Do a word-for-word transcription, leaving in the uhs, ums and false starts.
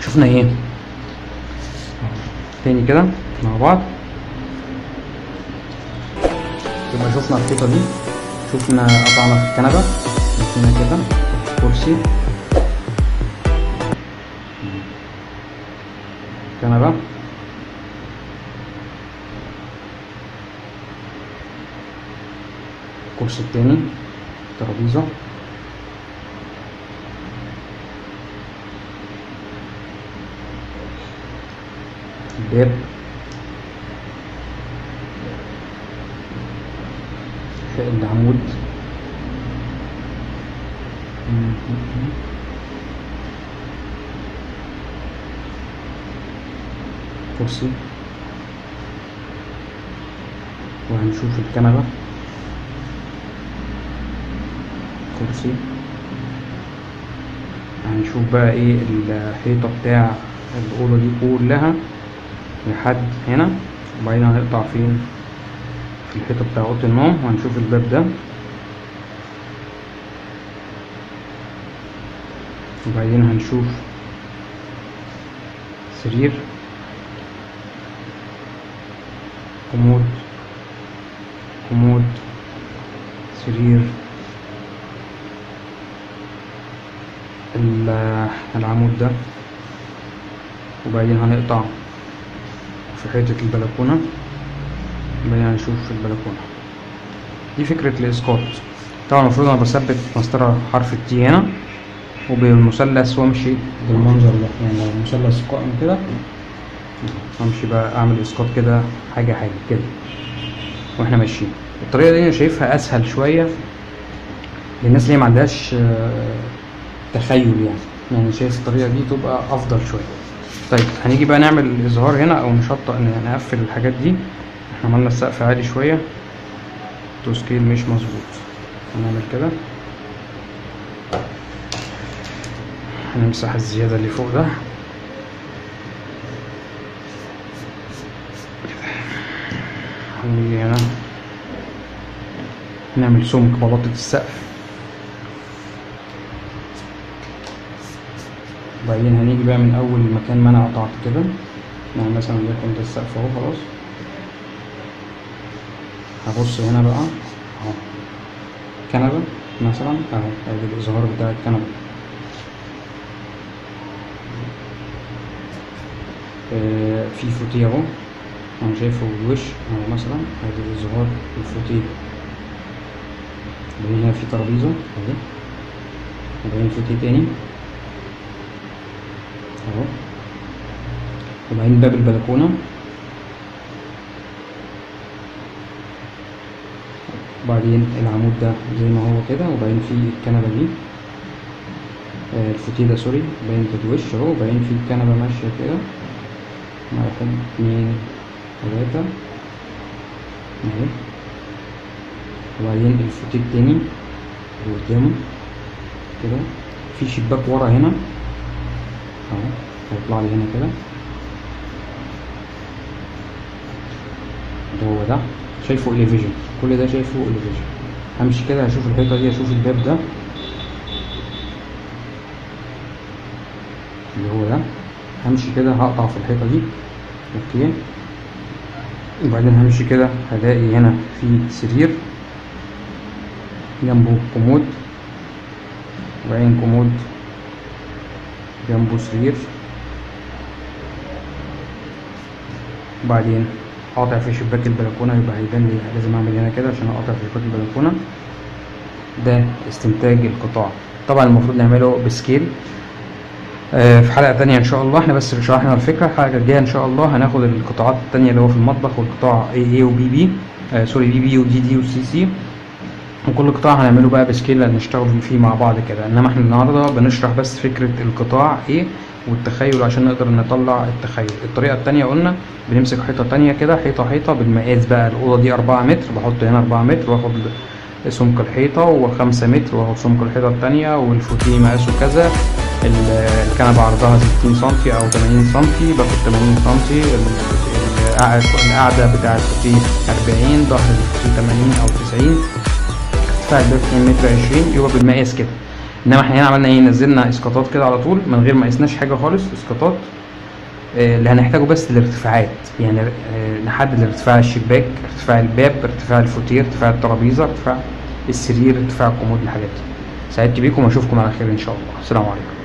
شفنا ايه تاني كده مع بعض؟ يبقى شفنا الحيطة دي، شفنا قطعنا في الكنبة، مشينا كده كرسي، كنبة، الكرسي التاني، ترابيزة، الباب، العمود، كرسي، وهنشوف الكنبة، كرسي، هنشوف بقى ايه الحيطة بتاع الأوضة دي كلها لحد هنا، وبعدين هنقطع فين في الحيطة بتاع أوضة النوم، وهنشوف الباب ده، وبعدين هنشوف سرير، كومود، كومود، سرير، العمود ده، وبعدين هنقطع في حيطة البلكونة، وبعدين هنشوف البلكونة. دي فكرة الإسقاط. طبعا المفروض أنا بثبت مسطرة حرف التي هنا وبالمثلث وامشي بالمنظر ده، يعني لو المثلث قائم كده امشي بقى اعمل اسقاط كده حاجة حاجة كده واحنا ماشيين. الطريقة دي انا شايفها اسهل شوية للناس اللي ما عندهاش تخيل، يعني يعني شايف الطريقة دي تبقى افضل شوية. طيب هنيجي بقى نعمل الازهار هنا او نشطب، نقفل الحاجات دي. احنا عملنا السقف عالي شوية، تو سكيل مش مظبوط، هنعمل كده، هنمسح الزيادة اللي فوق ده، هنيجي هنا نعمل سمك بلاطة السقف، وبعدين هنيجي بقى من اول مكان ما انا قطعت كده، يعني مثلا ليكن ده السقف اهو خلاص، هبص هنا بقى اهو كنبة مثلا اهو، ادي الازهار بتاع الكنبة، آه في فوتيه اهو انا شايفه الوش اهو مثلا، ادي الازهار الفوتيه، وبعدين هنا في ترابيزة اهي، وبعدين فوتيه تاني اهو، وبعدين باب البلكونة، وبعدين العمود ده زي ما هو كده، وبعدين في الكنبة دي آه الفوتيه ده سوري، وبعدين الوش اهو، وبعدين في الكنبة ماشية كده، واحد اتنين تلاتة اهي، وبعدين الفوتيه التاني اللي قدامه كده، في شباك ورا هنا اهو هيطلع لي هنا كده، ده هو ده شايفه اليفيجن، كل ده شايفه اليفيجن. همشي كده هشوف الحيطة دي، هشوف الباب ده اللي هو ده، همشي كده هقطع في الحيطة دي اوكي، وبعدين همشي كده هلاقي هنا في سرير جنبه كومود، وبعدين كومود جنبه سرير، وبعدين قاطع في شباك البلكونة، يبقى هيبان لي لازم اعمل هنا كده عشان اقطع في شباك البلكونة. ده استنتاج القطاع. طبعا المفروض نعمله بسكيل آه في حلقة تانية ان شاء الله، احنا بس شرحنا الفكرة. الحلقة الجاية ان شاء الله هناخد القطاعات التانية اللي هو في المطبخ، والقطاع A A و B B آه سوري B B و D D و C C، وكل قطاع هنعمله بقى بسكيل نشتغل فيه مع بعض كده. انما احنا النهارده بنشرح بس فكرة القطاع ايه والتخيل عشان نقدر نطلع التخيل. الطريقة التانية قلنا بنمسك حيطة تانية كده، حيطة حيطة بالمقاس بقى، الأوضة دي أربعة متر، بحط هنا أربعة متر واخد سمك الحيطة، وخمسة متر واخد سمك الحيطة التانية، والفوتيه مقاسه كذا، الكنبة عرضها ستين سنتي أو تمانين سنتي، باخد تمانين سنتي، القاعدة بتاع الفوتيه أربعين، ظهر الفوتيه تمانين أو تسعين، ارتفاع الباب اتنين متر عشرين، يبقى بالمقاس كده. انما احنا هنا عملنا ايه، نزلنا اسقاطات كده على طول من غير ما قسناش حاجه خالص، اسقاطات آه، اللي هنحتاجه بس الارتفاعات، يعني آه، نحدد ارتفاع الشباك، ارتفاع الباب، ارتفاع الفوتير، ارتفاع الترابيزه، ارتفاع السرير، ارتفاع الكومود، الحاجات دي. سعدت بيكم واشوفكم على خير ان شاء الله. السلام عليكم.